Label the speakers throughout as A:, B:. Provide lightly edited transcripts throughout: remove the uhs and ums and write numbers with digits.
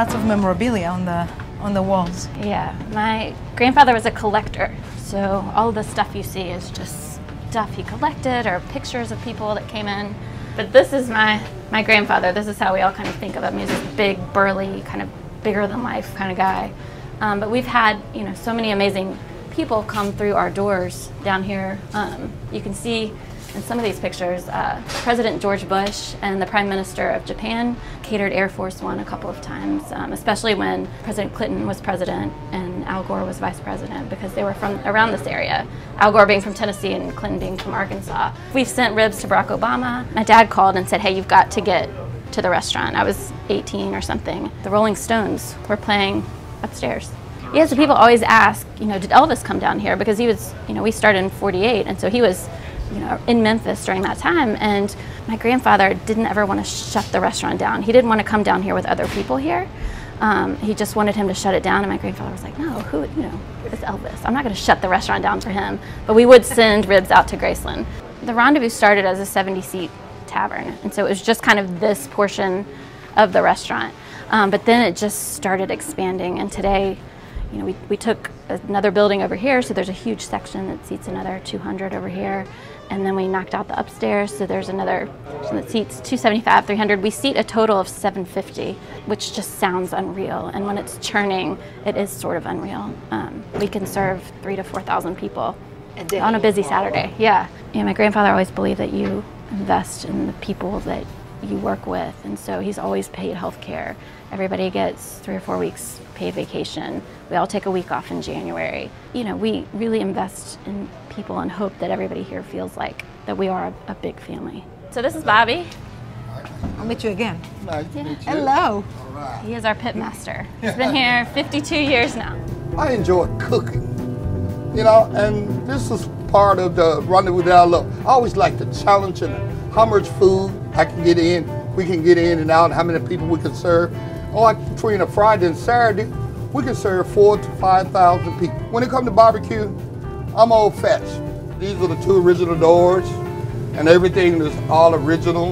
A: lots of memorabilia on the walls.
B: Yeah, my grandfather was a collector, so all the stuff you see is just stuff he collected or pictures of people that came in. But this is my grandfather. This is how we all kind of think of him. He's this big, burly, kind of bigger than life kind of guy. But we've had, you know, so many amazing people come through our doors down here. You can see in some of these pictures, President George Bush and the Prime Minister of Japan catered Air Force One a couple of times, especially when President Clinton was president and Al Gore was vice president, because they were from around this area. Al Gore being from Tennessee and Clinton being from Arkansas. We've sent ribs to Barack Obama. My dad called and said, hey, you've got to get to the restaurant. I was 18 or something. The Rolling Stones were playing upstairs. Yeah, so people always ask, you know, did Elvis come down here? Because he was, you know, we started in '48, and so he was, you know, in Memphis during that time, and my grandfather didn't ever want to shut the restaurant down. He didn't want to come down here with other people here. He just wanted him to shut it down, and my grandfather was like, no, who, you know, it's Elvis. I'm not going to shut the restaurant down for him. But we would send ribs out to Graceland. The Rendezvous started as a 70-seat tavern, and so it was just kind of this portion of the restaurant. But then it just started expanding, and today, you know, we took another building over here, so there's a huge section that seats another 200 over here, and then we knocked out the upstairs, so there's another section that seats 275, 300. We seat a total of 750, which just sounds unreal, and when it's churning, it is sort of unreal. We can serve 3,000 to 4,000 people on a busy Saturday. Yeah. Yeah, my grandfather always believed that you invest in the people that you work with, and so he's always paid health care. Everybody gets 3 or 4 weeks paid vacation. We all take a week off in January. You know, we really invest in people and hope that everybody here feels like that we are a big family. So this is Bobby.
A: I'll meet you again.
C: Nice to meet you.
A: Hello.
C: All right.
B: He is our pit master. He's been here 52 years now.
C: I enjoy cooking, you know, and this is part of the rendezvous that I love. I always like the challenge and how much food I can get in, we can get in and out, and how many people we can serve. Like between a Friday and Saturday, we can serve 4,000 to 5,000 people. When it comes to barbecue, I'm old-fashioned. These are the 2 original doors, and everything is all original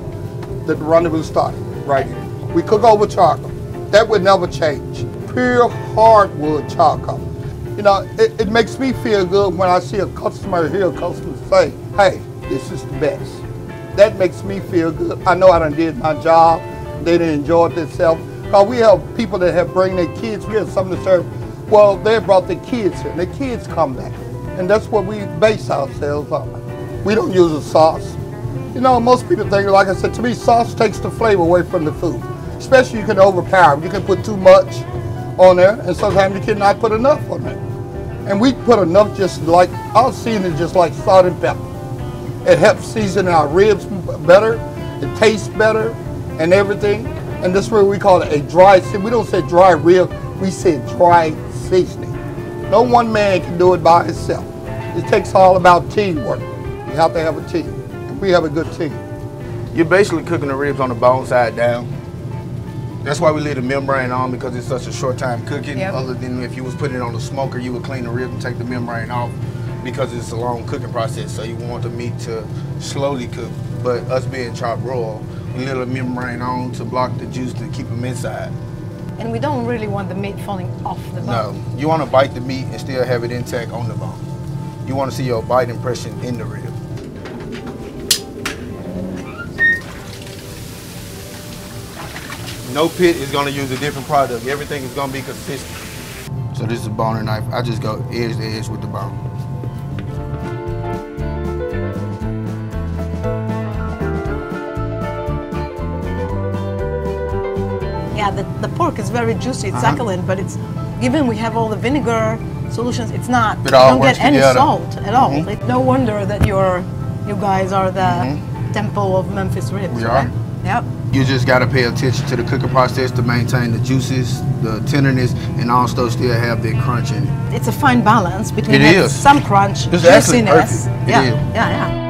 C: that the rendezvous started right here. We cook over charcoal. That would never change. Pure hardwood charcoal. You know, it makes me feel good when I see a customer here, a customer say, hey, this is the best. That makes me feel good. I know I done did my job. They done enjoyed themselves. Because we have people that have bring their kids. We have something to serve. Well, they brought their kids here. Their kids come back. And that's what we base ourselves on. We don't use a sauce. You know, most people think, like I said, to me, sauce takes the flavor away from the food. Especially you can overpower. You can put too much on there, and sometimes you cannot put enough on there. And we put enough, just like, our seasoning just like salt and pepper. It helps season our ribs better, it tastes better, and everything. And this is what we call it a dry seasoning. We don't say dry rib, we say dry seasoning. No one man can do it by himself. It takes all about teamwork. You have to have a team, and we have a good team.
D: You're basically cooking the ribs on the bone side down. That's why we leave the membrane on, because it's such a short time cooking. Yep. Other than if you was putting it on the smoker, you would clean the rib and take the membrane off, because it's a long cooking process, so you want the meat to slowly cook. But us being chopped raw, we leave the membrane on to block the juice to keep them inside.
A: And we don't really want the meat falling off the bone.
D: No, you want to bite the meat and still have it intact on the bone. You want to see your bite impression in the rib. No pit is going to use a different product. Everything is going to be consistent. So this is a boner knife. I just go edge to edge with the bone.
A: Yeah, the pork is very juicy, it's succulent, but it's, given we have all the vinegar solutions, it's not, you don't get any salt at all. Like, no wonder that you guys are the temple of Memphis ribs.
D: We are.
A: Yep.
D: You just got to pay attention to the cooking process to maintain the juices, the tenderness, and also still have that crunch in it.
A: It's a fine balance between some crunch, juiciness.
D: It is.
A: Yeah.